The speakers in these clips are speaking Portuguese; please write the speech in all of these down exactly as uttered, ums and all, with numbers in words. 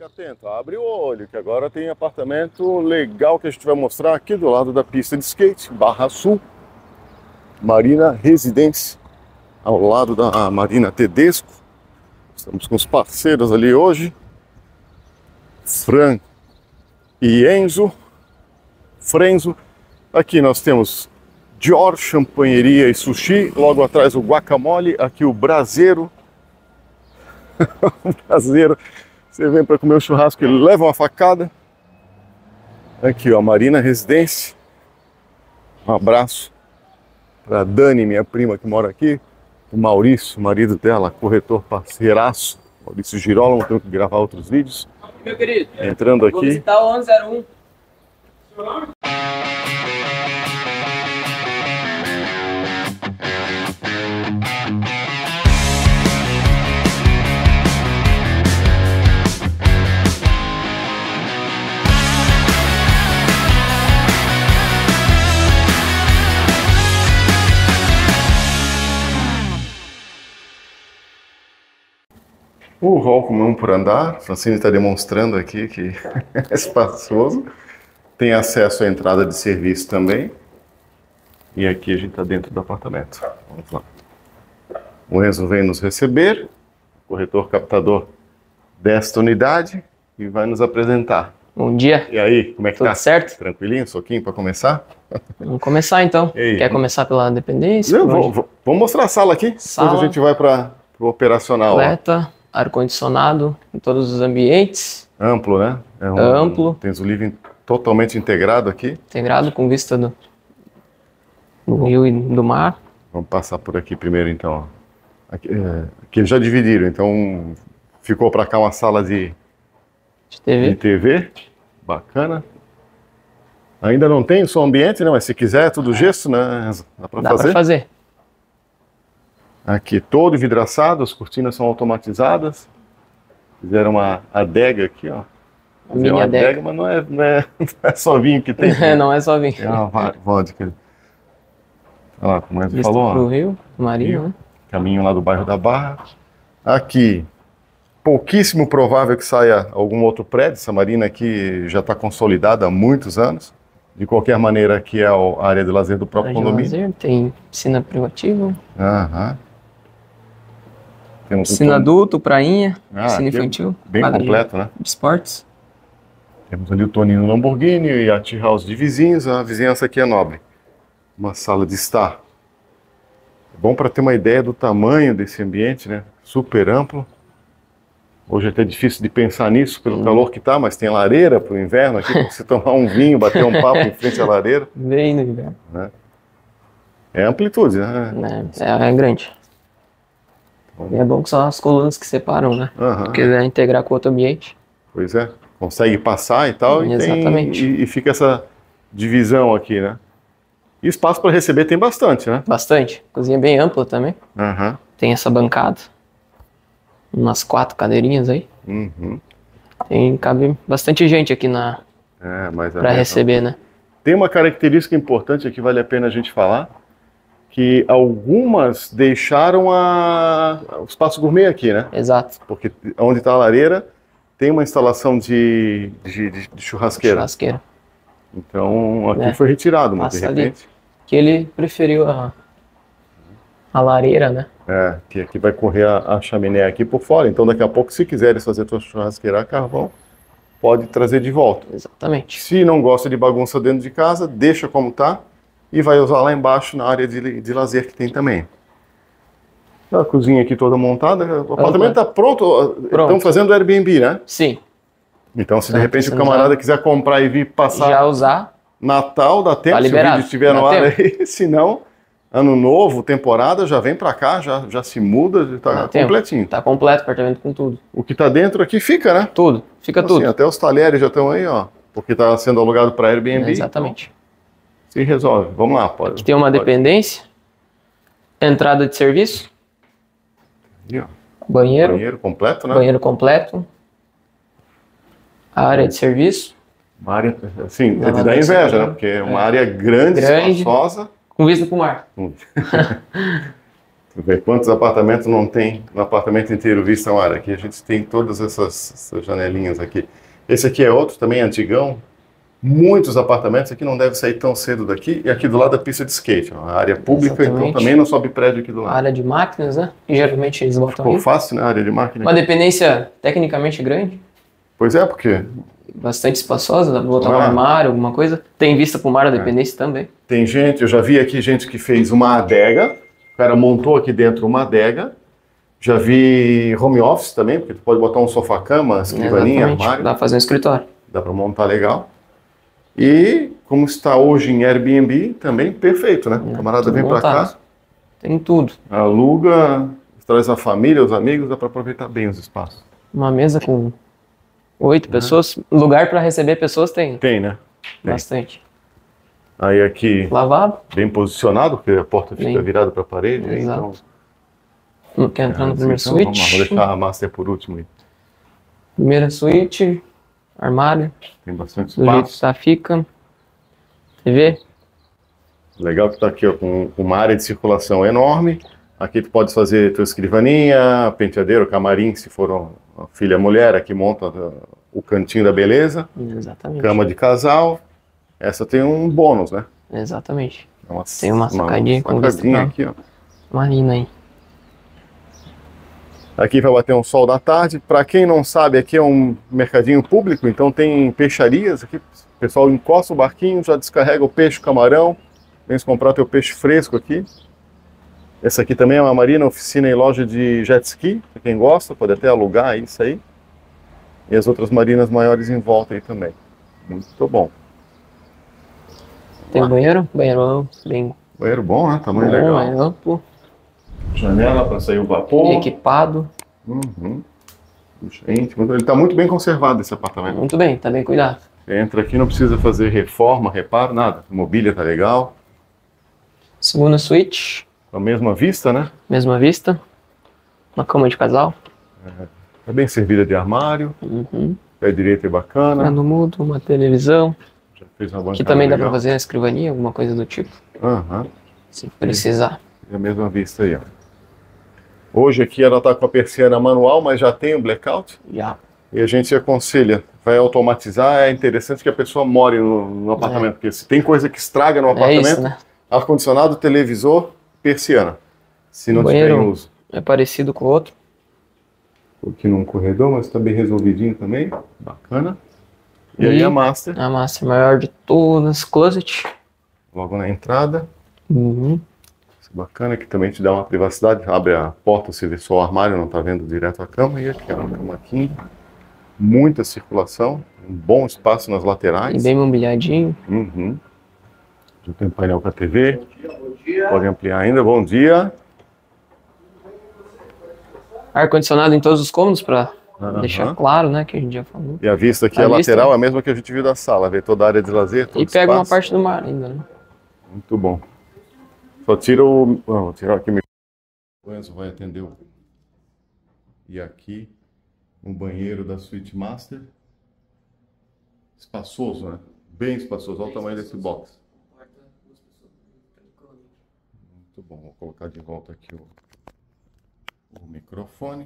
atento, abre o olho, que agora tem apartamento legal que a gente vai mostrar aqui do lado da pista de skate, Barra Sul, Marina Residência, ao lado da Marina Tedesco. Estamos com os parceiros ali hoje, Fran e Enzo, Frenzo. Aqui nós temos Dior, Champanheria e Sushi, logo atrás o Guacamole, aqui o Braseiro. O Braseiro, você vem para comer o churrasco e leva uma facada. Aqui ó, Marina Residência. Um abraço para Dani, minha prima que mora aqui. O Maurício, marido dela, corretor parceiraço. Maurício Girolamo, tenho que gravar outros vídeos. Meu querido, entrando aqui. Vou visitar o onze zero um. Seu nome? O hall comum por andar, Francine está demonstrando aqui que é espaçoso. Tem acesso à entrada de serviço também. E aqui a gente está dentro do apartamento. Vamos lá. O Enzo vem nos receber, corretor captador desta unidade, e vai nos apresentar. Bom dia. E aí, como é que Tudo tá? certo? Tranquilinho, soquinho para começar? Vamos começar então. Quer começar pela dependência? Não, vou, vou, vamos mostrar a sala aqui, sala, depois a gente vai para o operacional. Completa, ar-condicionado em todos os ambientes. Amplo, né? É um, Amplo. Tem o living totalmente integrado aqui. Integrado com vista do, do rio e do mar. Vamos passar por aqui primeiro então. Aqui, é, aqui eles já dividiram, então ficou para cá uma sala de, de T V. de T V. Bacana. Ainda não tem som ambiente, né? Mas se quiser é tudo gesso, né? Dá para fazer? Dá para fazer. Aqui todo vidraçado, as cortinas são automatizadas. Fizeram uma adega aqui, ó. Mini uma adega. adega, mas não é, não, é, não é só vinho que tem. Né? Não é só vinho. É uma vodka. Olha lá, como é que Vista falou. Pro ó. rio, Marinho, Rio. né? Caminho lá do bairro da Barra. Aqui, pouquíssimo provável que saia algum outro prédio. Essa marina aqui já está consolidada há muitos anos. De qualquer maneira, aqui é a área de lazer do próprio Área de condomínio. lazer, tem piscina privativa. Aham. Temos um Piscina tom- adulto, prainha, Ah, piscina aqui é infantil. bem quadra de- completo, né? de esportes. Temos ali o Tonino Lamborghini e a tea house de vizinhos. A vizinhança aqui é nobre. Uma sala de estar. É bom para ter uma ideia do tamanho desse ambiente, né? Super amplo. Hoje é até difícil de pensar nisso pelo Hum. calor que tá, mas tem lareira para o inverno aqui para você tomar um vinho, bater um papo em frente à lareira. Bem no inverno. Né? É amplitude, né? Né? É, é grande. E é bom que são as colunas que separam, né? Aham. Porque é integrar com outro ambiente. Pois é. Consegue passar e tal. E, tem- Exatamente. e, e fica essa divisão aqui, né? E espaço para receber tem bastante, né? Bastante. Cozinha bem ampla também. Aham. Tem essa bancada. Umas quatro cadeirinhas aí. Uhum. Tem, cabe bastante gente aqui na, É, mas a pra mesa- receber, né? Tem uma característica importante que vale a pena a gente falar, que algumas deixaram a... o espaço gourmet aqui, né? Exato. Porque onde está a lareira tem uma instalação de, de, de- de churrasqueira. Churrasqueira. Então aqui É. foi retirado, mas de Passa ali. repente Que ele preferiu a, a lareira, né? é, que aqui vai correr a, a chaminé aqui por fora. Então daqui a pouco, se quiseres fazer tua churrasqueira a carvão, pode trazer de volta. Exatamente. Se não gosta de bagunça dentro de casa, deixa como tá e vai usar lá embaixo na área de, de lazer que tem também. A cozinha aqui toda montada, o apartamento está pronto. Estão fazendo Airbnb, né? Sim. Então, se de Tá repente o precisando camarada já- quiser comprar e vir passar Já usar, Natal, dá tempo, Tá se o liberado, vídeo estiver dá no ar aí. Se não, ano novo, temporada, já vem pra cá, já, já se muda, já tá dá tempo. completinho. Tá completo, apartamento com tudo. O que tá dentro aqui fica, né? Tudo. Fica Assim, tudo. até os talheres já estão aí, ó. Porque tá sendo alugado para Airbnb. Exatamente. Então, se resolve. Vamos lá, pode. Aqui tem uma pode. dependência. Entrada de serviço. Aqui, ó. Banheiro. Banheiro completo, né? Banheiro completo. A área de serviço. Uma área, assim, é de Lavabo dar inveja, separado. né? Porque é uma área grande, Grande. espaçosa. Com vista pro mar. Tem Ver quantos apartamentos não tem no apartamento inteiro vista ao ar. Aqui a gente tem todas essas, essas janelinhas aqui. Esse aqui é outro também antigão. Muitos apartamentos. Aqui não deve sair tão cedo daqui. E aqui do lado a pista de skate. Ó, a área pública, Exatamente. então também não sobe prédio aqui do lado. A área de máquinas, né? E geralmente eles botam Ficou aí. fácil, né? A área de máquina. Uma dependência tecnicamente grande. Pois é, porque Bastante espaçosa, dá pra botar Ah. um armário, alguma coisa. Tem vista pro mar a dependência também. tem gente, eu já vi aqui gente que fez uma adega. O cara montou aqui dentro uma adega. Já vi home office também, porque tu pode botar um sofá-cama, escrivaninha, Exatamente. armário. Dá pra fazer um escritório. Dá para montar legal. E como está hoje em Airbnb, também perfeito, né? O camarada Tudo vem para montado. cá, Tem tudo. aluga, traz a família, os amigos, dá para aproveitar bem os espaços. Uma mesa com oito pessoas. Lugar pra receber pessoas tem. Tem, né? Tem. Bastante. Aí aqui, Lavabo. bem posicionado, porque a porta fica Bem. virada para a parede. Aí, Exato. então, Não quer entrar no primeiro então, vamos lá, suíte. vou deixar a master por último aí. Primeira suíte. Armário. Tem bastante Do jeito que espaço. tá, fica. T V. Legal que tá aqui ó, com com uma área de circulação enorme. Aqui tu pode fazer tua escrivaninha, penteadeiro, camarim, se for uma filha mulher, aqui monta uh, o cantinho da beleza, Exatamente. cama de casal. Essa tem um bônus, né? Exatamente. É uma, Tem uma sacadinha com vista sacadinha pra- aqui, ó. Marina aí. Aqui vai bater um sol da tarde. Para quem não sabe, aqui é um mercadinho público, então tem peixarias. Aqui o pessoal encosta o barquinho, já descarrega o peixe, o camarão. Vem comprar teu peixe fresco aqui. Essa aqui também é uma marina, oficina e loja de jet ski. Para quem gosta, pode até alugar isso aí. E as outras marinas maiores em volta aí também. Muito bom. Tem banheiro? Banheiro bem Banheiro bom, né? Tamanho bom, legal. é amplo. Janela para sair o vapor. Equipado. Uhum. Gente, ele está muito bem conservado esse apartamento. Muito bem, tá bem cuidado. Você entra aqui, não precisa fazer reforma, reparo, nada. A mobília tá legal. Segunda suíte. A mesma vista, né? Mesma vista. Uma cama de casal. Tá bem servida de armário. Uhum. Pé direito é bacana. Cano mudo, uma televisão. Já fez uma bancada Aqui também dá pra legal. fazer na escrivaninha, alguma coisa do tipo. Aham. Se precisar. É a mesma vista aí, ó. Hoje aqui ela tá com a persiana manual, mas já tem o blackout. Já. E a gente aconselha, vai automatizar. É interessante que a pessoa more no, no apartamento, porque se tem coisa que estraga no É apartamento, isso, né? ar-condicionado, televisor, persiana. Se não tiver Banheiro. em uso. É parecido com o outro. Aqui num corredor, mas está bem resolvidinho também. Bacana. E, E- aí a master, A massa maior de todas. Closet. logo na entrada. Uhum. Isso é bacana, que também te dá uma privacidade. Abre a porta, você vê só o armário, não está vendo direto a cama. E aqui, ó, uma cama aqui. Muita circulação. Um bom espaço nas E laterais. bem mobiliadinho. Uhum. Já tem painel com a T V. Pode ampliar ainda. Bom dia. Ar-condicionado em todos os cômodos pra Aham. deixar claro, né? Que a gente já falou. E a vista aqui, A a vista- lateral, é a mesma que a gente viu da sala. Vê toda a área de lazer, todo E pega uma espaço. parte do mar ainda, né? Muito bom. Só tira o... ah, vou tirar aqui o microfone. O Enzo vai atender o... E aqui, um banheiro da Suite Master. Espaçoso, né? Bem espaçoso. Olha o tamanho desse box. Muito bom. Vou colocar de volta aqui o, o microfone.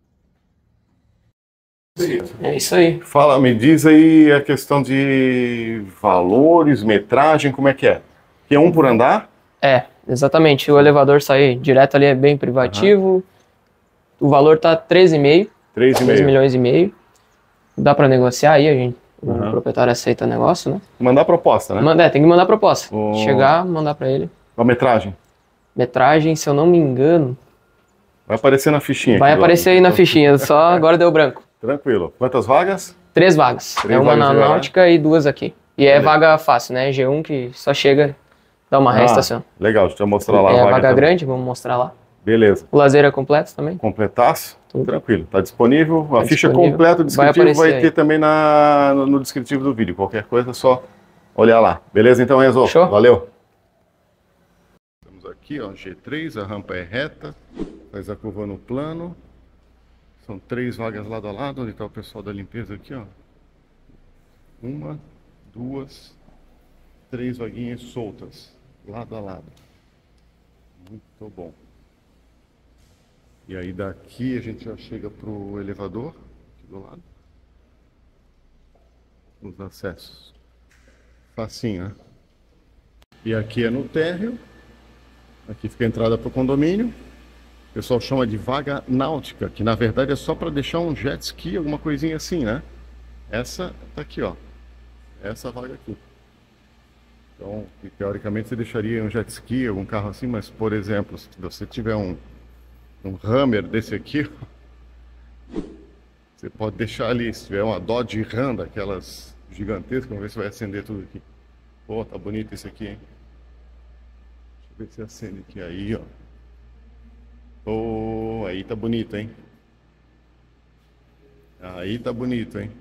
É isso aí. Fala, me diz aí a questão de valores, metragem, como é que é? Que é um por andar? É, exatamente. O elevador sair direto ali é bem privativo. O valor tá treze vírgula cinco, três três e meio. milhões e meio. Dá pra negociar aí, a gente. Aham. O proprietário aceita negócio, né? Mandar proposta, né? Manda, é, tem que mandar proposta. O- Chegar, mandar pra ele. A metragem. Metragem, se eu não me engano, Vai aparecer na fichinha. vai aqui do aparecer lado. aí na fichinha. Só agora deu branco. Tranquilo. Quantas vagas? Três vagas. Três é uma vagas na de garagem. náutica e duas aqui. E é Beleza. vaga fácil, né? G um que só chega, dá uma ré, estaciona. Legal, deixa eu mostrar lá É a a vaga vaga também. grande, vamos mostrar lá. Beleza. O lazer é completo também. Completaço? Tudo. Tranquilo. Tá disponível. A Tá ficha disponível. completa, o Vai descritivo vai, aparecer ter aí. também na, no, no descritivo do vídeo. Qualquer coisa é só olhar lá. Beleza então, Enzo? Show. Valeu. Estamos aqui, ó, G três, a rampa é reta, faz a curva no plano. São três vagas lado a lado, onde está o pessoal da limpeza aqui, ó. Uma, duas, três vaguinhas soltas, lado a lado. Muito bom. E aí daqui a gente já chega pro elevador, aqui do lado. Os acessos. Facinho, né? E aqui é no térreo. Aqui fica a entrada pro condomínio. O pessoal chama de vaga náutica, que na verdade é só para deixar um jet ski, alguma coisinha assim, né? Essa tá aqui, ó. Essa vaga aqui. Então, teoricamente você deixaria um jet ski, algum carro assim, mas, por exemplo, se você tiver um, um Hummer desse aqui, você pode deixar ali. Se tiver uma Dodge Ram, daquelas gigantescas, vamos ver se vai acender tudo aqui. Pô, tá bonito esse aqui, hein? Deixa eu ver se acende aqui. Aí, ó. Oh, aí tá bonito, hein? Aí tá bonito, hein?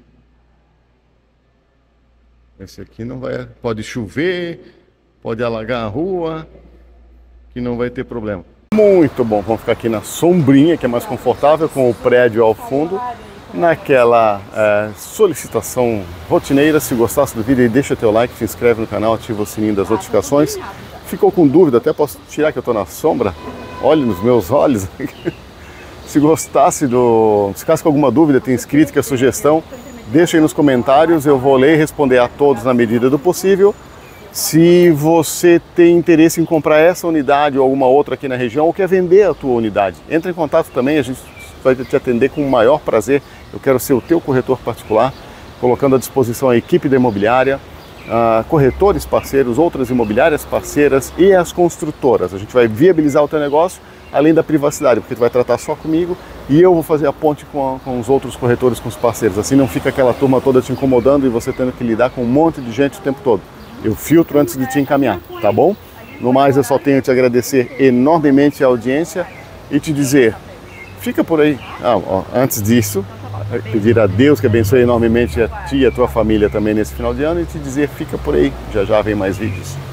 Esse aqui não vai... Pode chover, pode alagar a rua, que não vai ter problema. Muito bom, vamos ficar aqui na sombrinha, que é mais confortável, com o prédio ao fundo, naquela é, solicitação rotineira. Se gostasse do vídeo, aí deixa teu like, se inscreve no canal, ativa o sininho das notificações. Ficou com dúvida, até posso tirar que eu tô na sombra? Olhe nos meus olhos. Se gostasse do... Se ficasse com alguma dúvida, tem escrito que é sugestão, deixa aí nos comentários, eu vou ler e responder a todos na medida do possível. Se você tem interesse em comprar essa unidade ou alguma outra aqui na região, ou quer vender a tua unidade, entre em contato também, a gente vai te atender com o maior prazer. Eu quero ser o teu corretor particular, colocando à disposição a equipe da imobiliária, Uh, corretores parceiros, outras imobiliárias parceiras e as construtoras. A gente vai viabilizar o teu negócio, além da privacidade, porque tu vai tratar só comigo e eu vou fazer a ponte com, a, com os outros corretores, com os parceiros. Assim não fica aquela turma toda te incomodando e você tendo que lidar com um monte de gente o tempo todo. Eu filtro antes de te encaminhar, tá bom? No mais, eu só tenho a te agradecer enormemente a audiência e te dizer, fica por aí. Ah, ó, antes disso, pedir a Deus que abençoe enormemente a ti e a tua família também nesse final de ano e te dizer, fica por aí, já já vem mais vídeos.